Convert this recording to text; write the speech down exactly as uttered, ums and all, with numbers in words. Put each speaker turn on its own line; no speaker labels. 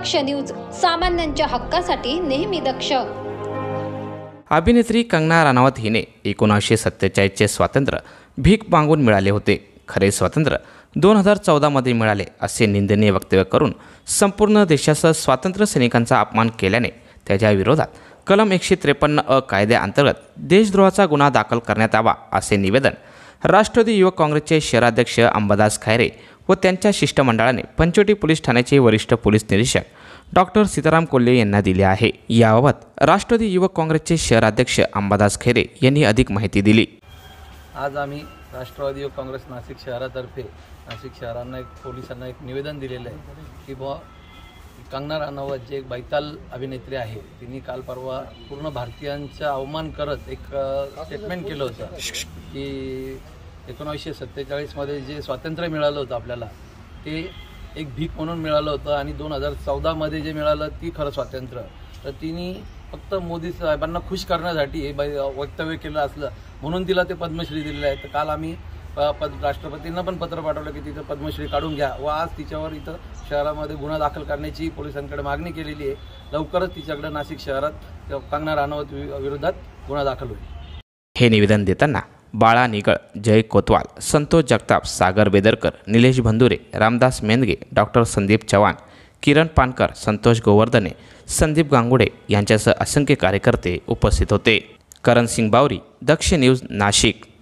दक्ष news, सामान्यांच्या हक्कासाठी नेहमी दक्ष।
अभिनेत्री कंगना राणावत हिने एकोणीसशे सत्तेचाळीसचे स्वातंत्र्य भीक मागून मिळाले होते, खरे स्वातंत्र्य दोन हजार चौदा मध्ये मिळाले असे निंदनीय वक्तव्य करून संपूर्ण देशासह स्वातंत्र्य सैनिकांचा अपमान केल्याने त्याच्या विरोधात कलम एकशे त्रेपन्न अ कायद्याअंतर्गत देशद्रोहाचा गुन्हा दाखल करण्यात यावा असे निवेदन राष्ट्रवादी युवक काँग्रेसचे शहराध्यक्ष अंबादास खैरे व त्यांच्या शिष्टमंडळाने पंचवटी पोलीस ठाण्याचे वरिष्ठ पोलीस निरीक्षक डॉक्टर सीताराम कोल्हे यांना दिले आहे। याबाबत राष्ट्रवादी युवक काँग्रेसचे शहराध्यक्ष अंबादास खैरे यांनी अधिक माहिती दिली।
आज आम्ही राष्ट्रवादी युवक काँग्रेस नाशिक शहरातर्फे नाशिक शहरांना एक पोलिसांना एक निवेदन दिलेलं आहे की बुवा कंगना राणावत जे एक बैताल अभिनेत्री आहे, तिने काल परवा पूर्ण भारतीयांचा अवमान करत एक स्टेटमेंट केलं होतं की एकोणीसशे सत्तेचाळीसमध्ये जे स्वातंत्र्य मिळालं होतं आपल्याला ते एक भीक म्हणून मिळालं होतं आणि दोन हजार चौदामध्ये जे मिळालं ती खरं स्वातंत्र्य। तर तिने फक्त मोदी साहेबांना खुश करण्यासाठी हे वक्तव्य केलं असलं म्हणून तिला ते पद्मश्री दिलेलं आहे। तर काल आम्ही पद राष्ट्रपतींना पण पत्र पाठवलं की तिथं पद्मश्री काढून घ्या व आज तिच्यावर इथं शहरामध्ये गुन्हा दाखल करण्याची पोलिसांकडे मागणी केलेली आहे। लवकरच तिच्याकडे नाशिक शहरात कंगना राणावत विरोधात गुन्हा दाखल होईल।
हे निवेदन देताना बाळा निगळ, जय कोतवाल, संतोष जगताप, सागर बेदरकर, निलेश भंदुरे, रामदास मेंदगे, डॉक्टर संदीप चव्हाण, किरण पानकर, संतोष गोवर्धने, संदीप गांगुडे यांच्यासह असंख्य कार्यकर्ते उपस्थित होते। करण सिंग बावरी, दक्ष न्यूज, नाशिक।